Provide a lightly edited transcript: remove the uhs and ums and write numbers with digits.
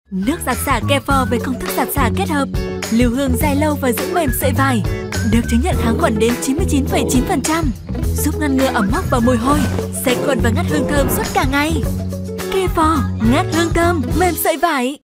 Nước giặt xả Kefir với công thức giặt xả kết hợp, lưu hương dài lâu và giữ mềm sợi vải, được chứng nhận kháng khuẩn đến 99,9%, giúp ngăn ngừa ẩm mốc và mùi hôi, sấy khuẩn và ngắt hương thơm suốt cả ngày. Kefir, ngắt hương thơm, mềm sợi vải.